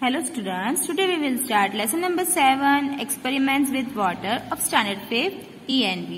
Hello students, today we will start lesson number 7, experiments with water of standard 5 ENV.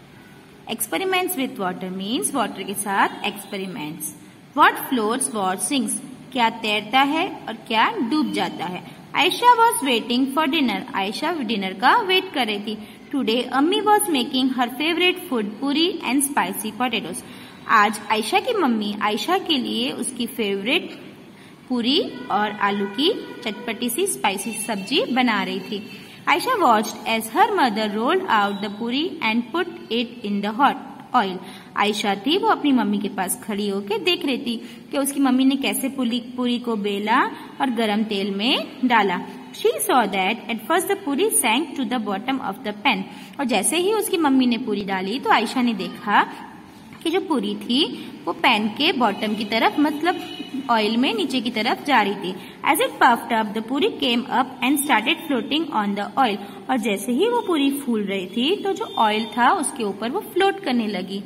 Experiments with water means water के साथ experiments. What floats, what sinks? क्या तैरता है और क्या डूब जाता है? Aisha was waiting for dinner. Aisha dinner का वेट कर रही थी. Today अम्मी was making her favorite food पूरी and spicy potatoes. आज आयशा की मम्मी आयशा के लिए उसकी फेवरेट पूरी और आलू की चटपटी सी स्पाइसी सब्जी बना रही थी. Aisha watched as her mother rolled out the puri and put it in the hot oil. Aisha थी वो अपनी मम्मी के पास खड़ी होकर देख रही थी कि उसकी मम्मी ने कैसे पूरी को बेला और गरम तेल में डाला. She saw that at first the पूरी sank to the bottom of the pan. और जैसे ही उसकी मम्मी ने पूरी डाली तो आयशा ने देखा कि जो पूरी थी वो पैन के बॉटम की तरफ मतलब ऑयल में नीचे की तरफ जा रही थी. As it puffed up, the पूरी came up and started floating on the oil. और जैसे ही वो पूरी फूल रही थी तो जो ऑयल था उसके ऊपर वो फ्लोट करने लगी.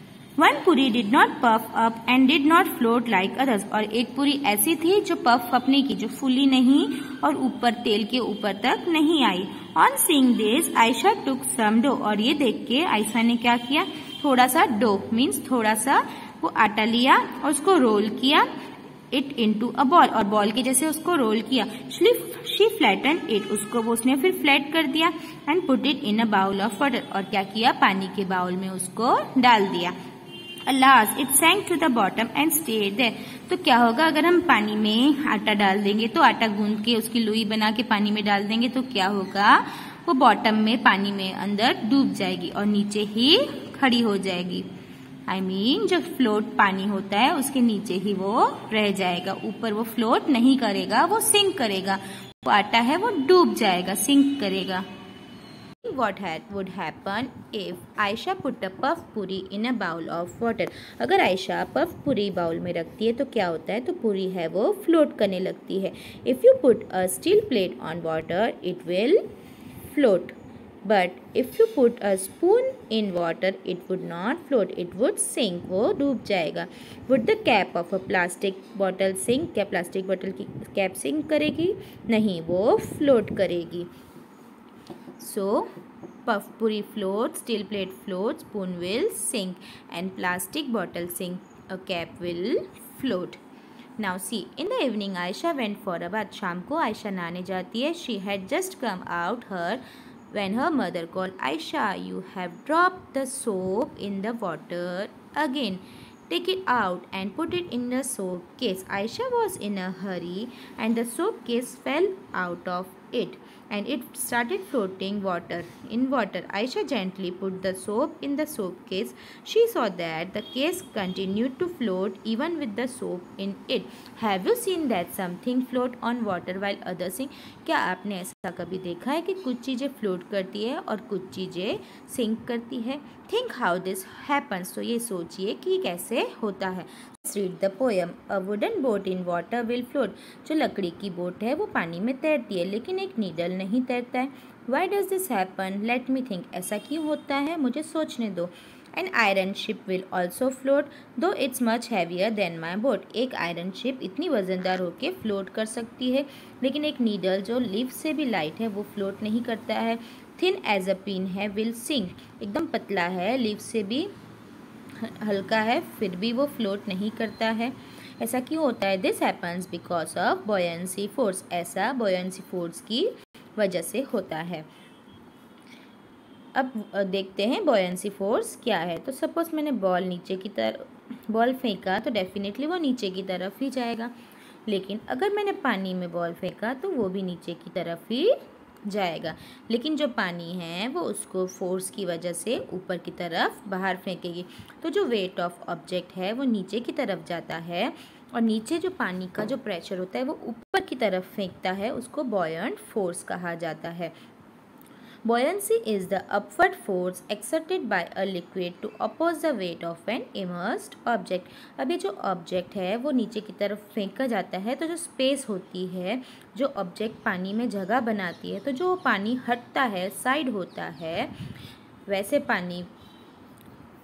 One पूरी did not puff up and did not float like others. और एक पूरी ऐसी थी जो पफ अपने की जो फूली नहीं और ऊपर तेल के ऊपर तक नहीं आई. On seeing this, Ayesha took some dough. और ये देख के आयशा ने क्या किया, थोड़ा सा डो मीन्स थोड़ा सा वो आटा लिया और उसको रोल किया इट इनटू अ बॉल और बॉल के जैसे उसको रोल किया. शी फ्लैटन इट उसको वो उसने फिर फ्लैट कर दिया and put it in a bowl of water और क्या किया पानी के बाउल में उसको डाल दिया. Alas, it sank to the bottom and stayed there. तो क्या होगा अगर हम पानी में आटा डाल देंगे तो आटा गूंद के उसकी लोई बना के पानी में डाल देंगे तो क्या होगा वो बॉटम में पानी में अंदर डूब जाएगी और नीचे ही खड़ी हो जाएगी. I mean, जो फ्लोट पानी होता है उसके नीचे ही वो रह जाएगा, ऊपर वो फ्लोट नहीं करेगा, वो सिंक करेगा. वो आटा है वो डूब जाएगा, सिंक करेगा. What would happen if Aisha put a puff puri in a bowl of water? अगर आयशा पफ पूरी बाउल में रखती है तो क्या होता है, तो पूरी है वो फ्लोट करने लगती है. If you put a steel plate on water, it will float. But if you put a spoon in water, it would not float. It would sink. वो डूब जाएगा. Would the cap of a plastic bottle sink? क्या plastic बोतल की cap sink करेगी? नहीं, वो float करेगी. So, puff puri floats, steel plate floats, spoon will sink, and plastic bottle sink. A cap will float. Now see, in the evening, Aisha went for a bath. शाम को आयशा नहाने जाती है. She had just come out when her mother called, Aisha, you have dropped the soap in the water again. Take it out and put it in the soap case. Aisha was in a hurry and the soap case fell out of it and it started floating in water. Aisha gently put the soap in the soap case. She saw that the case continued to float even with the soap in it. Have you seen that something float on water while others sink? क्या आपने ऐसा कभी देखा है कि कुछ चीज़ें float करती है और कुछ चीज़ें सिंक करती है? Think how this happens. तो ये सोचिए कि कैसे होता है. Read the poem. A wooden boat in water will float. जो लकड़ी की बोट है वो पानी में तैरती है लेकिन एक नीडल नहीं तैरता है. Why does this happen? Let me think. ऐसा क्यों होता है, मुझे सोचने दो. An iron ship will also float, though it's much heavier than my boat. एक आयरन शिप इतनी वजनदार होके फ्लोट कर सकती है लेकिन एक नीडल जो लीफ से भी लाइट है वो फ्लोट नहीं करता है. Thin as a pin है will sink. एकदम पतला है, लीफ से भी हल्का है फिर भी वो फ्लोट नहीं करता है. ऐसा क्यों होता है? This happens because of buoyancy force. ऐसा बॉयंसी फोर्स की वजह से होता है. अब देखते हैं बॉयंसी फोर्स क्या है. तो सपोज मैंने बॉल फेंका तो डेफिनेटली वो नीचे की तरफ ही जाएगा, लेकिन अगर मैंने पानी में बॉल फेंका तो वो भी नीचे की तरफ ही जाएगा. लेकिन जो पानी है वो उसको फोर्स की वजह से ऊपर की तरफ बाहर फेंकेगी. तो जो वेट ऑफ ऑब्जेक्ट है वो नीचे की तरफ जाता है और नीचे जो पानी का जो प्रेशर होता है वो ऊपर की तरफ फेंकता है, उसको बॉयंट फोर्स कहा जाता है. Buoyancy is the upward force exerted by a liquid to oppose the weight of an immersed object. अब ये जो ऑब्जेक्ट है वो नीचे की तरफ फेंका जाता है तो जो स्पेस होती है जो ऑब्जेक्ट पानी में जगह बनाती है, तो जो पानी हटता है साइड होता है वैसे पानी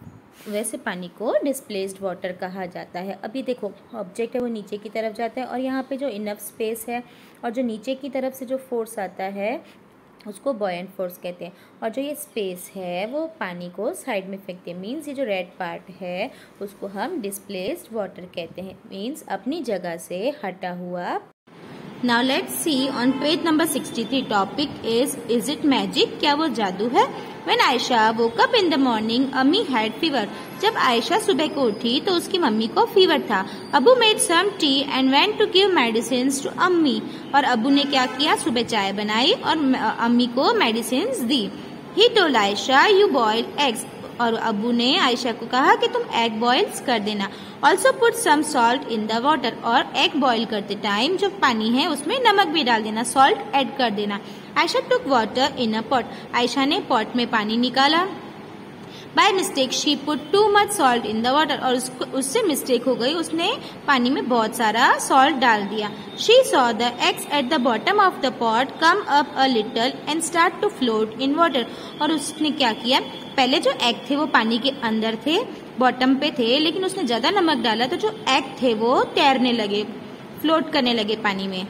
वैसे पानी को डिस्प्लेस्ड वाटर कहा जाता है। अभी देखो ऑब्जेक्ट है वो नीचे की तरफ जाता है और यहाँ पे जो इनफ स्पेस है और जो नीचे की तरफ से जो फोर्स आता है उसको बॉयंट फोर्स कहते हैं, और जो ये स्पेस है वो पानी को साइड में फेंकते हैं। मीन्स ये जो रेड पार्ट है उसको हम डिस्प्लेस्ड वाटर कहते हैं, मीन्स अपनी जगह से हटा हुआ। Now let's see on page number 63 topic is it magic? क्या वो जादू है? When Aisha woke up in the morning, Ammi had fever. जब आयशा सुबह को उठी तो उसकी मम्मी को फीवर था। Abu made some tea and went to give medicines to अम्मी, और अबू ने क्या किया, सुबह चाय बनाई और अम्मी को मेडिसिन्स दी। He told Aisha you boil eggs, और अबू ने आयशा को कहा कि तुम एग बॉइल्स कर देना। Also put some salt in the water, और एग बॉईल करते टाइम जो पानी है उसमें नमक भी डाल देना, सॉल्ट ऐड कर देना। Aisha took water in a pot, Aisha ने पॉट में पानी निकाला। By mistake she put too much salt in the water, और उससे मिस्टेक हो गई, उसने पानी में बहुत सारा सॉल्ट डाल दिया। She saw the eggs at the bottom of the pot come up a little and start to float in water, और उसने क्या किया, पहले जो एग थे वो पानी के अंदर थे, बॉटम पे थे, लेकिन उसने ज्यादा नमक डाला तो जो एग थे वो तैरने लगे, फ्लोट करने लगे पानी में।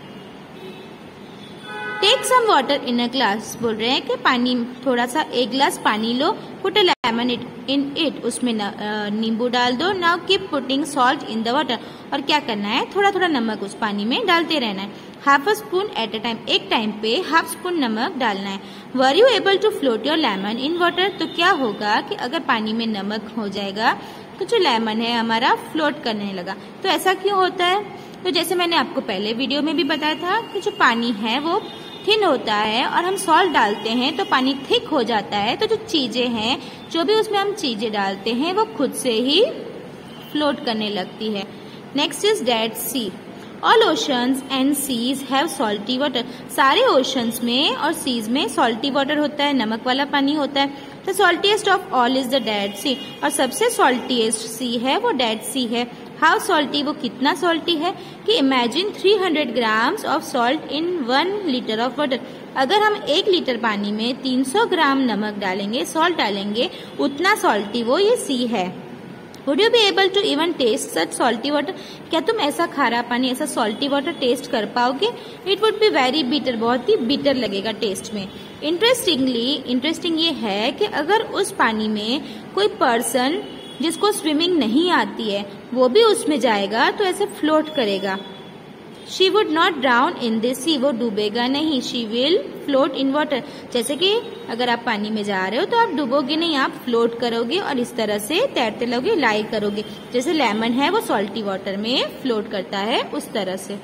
Take some water in a glass, बोल रहे हैं कि पानी थोड़ा सा एक ग्लास पानी लो। Put a lemon in it, उसमें नींबू डाल दो। Now keep putting salt in the water, और क्या करना है, थोड़ा थोड़ा नमक उस पानी में डालते रहना है। Half a spoon at a time, एक टाइम पे हाफ स्पून नमक डालना है। Were you able to float your lemon in water, तो क्या होगा कि अगर पानी में नमक हो जाएगा तो जो लेमन है हमारा फ्लोट करने लगा। तो ऐसा क्यों होता है, तो जैसे मैंने आपको पहले वीडियो में भी बताया था कि जो पानी है वो थिन होता है और हम सॉल्ट डालते हैं तो पानी थिक हो जाता है, तो जो चीजें हैं, जो भी उसमें हम चीजें डालते हैं वो खुद से ही फ्लोट करने लगती है। Next is Dead Sea, all oceans and seas have salty water, सारे ओशंस में और सीज में सॉल्टी वाटर होता है, नमक वाला पानी होता है। The saltiest of all is the Dead Sea, और सबसे सॉल्टीएस्ट सी है वो डेड सी है। हाउ सॉल्टी, वो कितना सॉल्टी है कि imagine 300 grams of salt in 1 litre of water, अगर हम 1 लीटर पानी में 300 ग्राम नमक डालेंगे, सॉल्ट डालेंगे, उतना सॉल्टी वो ये सी है। Would you be able to even taste such salty water? क्या तुम ऐसा खारा पानी, ऐसा सॉल्टी वाटर टेस्ट कर पाओगे? It would be very bitter, बहुत ही बिटर लगेगा टेस्ट में। इंटरेस्टिंग ये है कि अगर उस पानी में कोई पर्सन जिसको स्विमिंग नहीं आती है वो भी उसमें जाएगा तो ऐसे फ्लोट करेगा। She would not drown in this sea, वो डूबेगा नहीं। She will float in water, जैसे कि अगर आप पानी में जा रहे हो तो आप डूबोगे नहीं, आप फ्लोट करोगे और इस तरह से तैरते लोगे, लाई करोगे। जैसे लेमन है वो सॉल्टी वाटर में फ्लोट करता है, उस तरह से।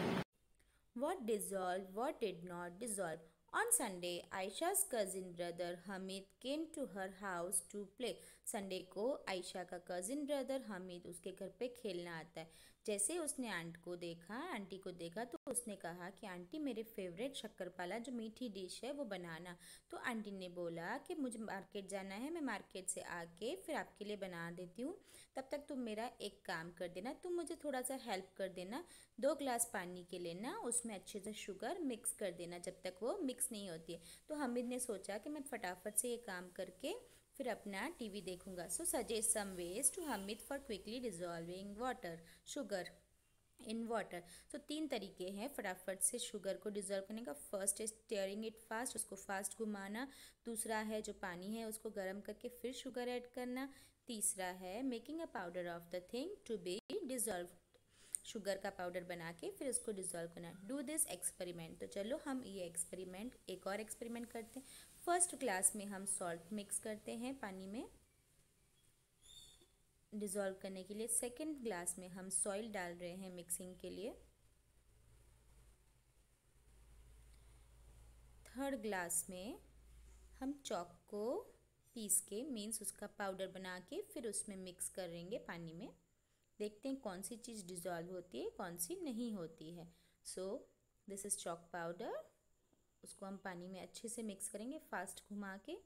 What dissolved, what did not dissolve? On Sunday, Aisha's cousin brother Hamid came to her house to play. Sunday को आयशा का कजिन ब्रदर हामिद उसके घर पे खेलना आता है। जैसे उसने आंटी को देखा तो उसने कहा कि आंटी मेरे फेवरेट शक्करपारा जो मीठी डिश है वो बनाना। तो आंटी ने बोला कि मुझे मार्केट जाना है, मैं मार्केट से आके फिर आपके लिए बना देती हूँ, तब तक तुम मेरा एक काम कर देना, तुम मुझे थोड़ा सा हेल्प कर देना। 2 ग्लास पानी के लेना, उसमें अच्छे से शुगर मिक्स कर देना जब तक वो मिक्स नहीं होती है। तो हामिद ने सोचा कि मैं फटाफट से ये काम करके फिर अपना टीवी देखूंगा। So suggest some ways to Hamid for quickly dissolving water sugar in water. तो 3 तरीके हैं फटाफट से शुगर को डिजॉल्व करने का। First is stirring it fast, उसको फास्ट घुमाना। दूसरा है जो पानी है उसको गर्म करके फिर शुगर ऐड करना। तीसरा है making a powder of the thing to be dissolve, sugar का पाउडर बना के फिर उसको डिजॉल्व करना। डू दिस एक्सपेरिमेंट, तो चलो हम ये एक्सपेरिमेंट, एक और एक्सपेरिमेंट करते हैं। फर्स्ट क्लास में हम सॉल्ट मिक्स करते हैं पानी में डिजॉल्व करने के लिए। सेकंड ग्लास में हम सॉइल डाल रहे हैं मिक्सिंग के लिए। थर्ड ग्लास में हम चॉक को पीस के, मीन्स उसका पाउडर बना के फिर उसमें मिक्स करेंगे पानी में। देखते हैं कौन सी चीज़ डिजॉल्व होती है, कौन सी नहीं होती है। So this is chalk powder, उसको हम पानी में अच्छे से मिक्स करेंगे फास्ट घुमा के,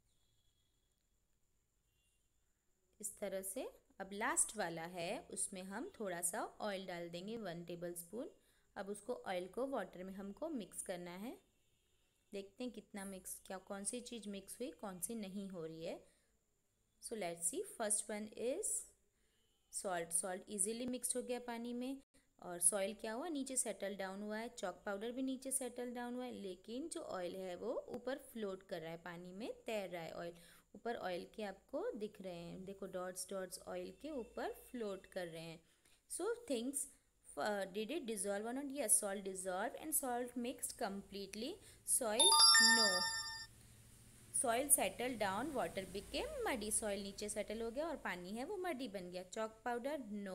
इस तरह से। अब लास्ट वाला है उसमें हम थोड़ा सा ऑयल डाल देंगे, 1 टेबल स्पून। अब उसको ऑयल को वाटर में हमको मिक्स करना है। देखते हैं कितना मिक्स, क्या कौन सी चीज़ मिक्स हुई, कौन सी नहीं हो रही है। So let's see, first one is salt. Salt easily mix हो गया पानी में, और सॉइल क्या हुआ, नीचे सेटल डाउन हुआ है। चॉक पाउडर भी नीचे सेटल डाउन हुआ है, लेकिन जो ऑयल है वो ऊपर फ्लोट कर रहा है, पानी में तैर रहा है। ऑयल ऊपर, ऑयल के आपको दिख रहे हैं, देखो डॉट्स डॉट्स ऑयल के ऊपर फ्लोट कर रहे हैं। So things did it dissolve or not? Yes, salt dissolved and salt mixed completely. Soil, no. Soil settle down, water became muddy. Soil नीचे सेटल हो गया और पानी है वो मडी बन गया। Chalk powder, no,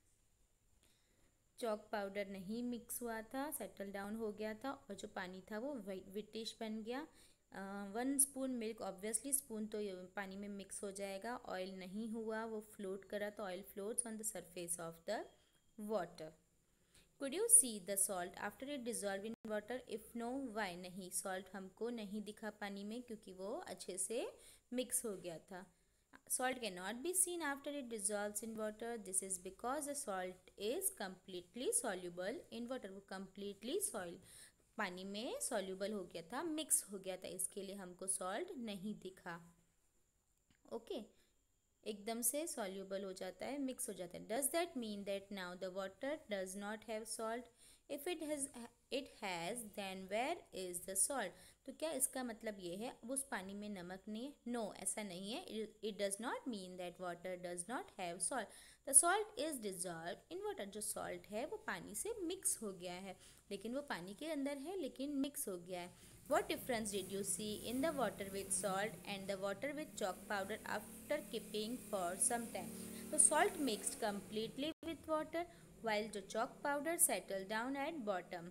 chalk powder नहीं मिक्स हुआ था, सेटल डाउन हो गया था, और जो पानी था वो विटिश बन गया। 1 स्पून मिल्क, ऑब्वियसली स्पून तो पानी में मिक्स हो जाएगा। ऑयल नहीं हुआ, वो फ्लोट करा, तो oil floats on the surface of the water. Could you see the salt after it dissolved in water? If no, why? नहीं, salt हमको नहीं दिखा पानी में क्योंकि वो अच्छे से मिक्स हो गया था। Salt cannot be seen after it dissolves in water. This is because the salt is completely soluble in water. वो completely पानी में soluble हो गया था, मिक्स हो गया था, इसके लिए हमको salt नहीं दिखा। ओके, एकदम से सॉल्यूबल हो जाता है, मिक्स हो जाता है। Does that mean that now the water does not have salt? If it has then where is the salt? तो क्या इसका मतलब ये है अब उस पानी में नमक नहीं है? नो, ऐसा नहीं है। It does not mean that water does not have salt. The salt is dissolve in water. जो सॉल्ट है वो पानी से मिक्स हो गया है, लेकिन वो पानी के अंदर है लेकिन मिक्स हो गया है। What difference did you see in the water with salt and the water with chalk powder after keeping for some time? So salt mixed completely with water while the chalk powder settled down at bottom.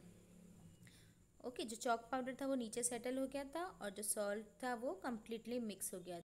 Okay, जो chalk powder था वो नीचे settle हो गया था और जो salt था वो completely mix हो गया था।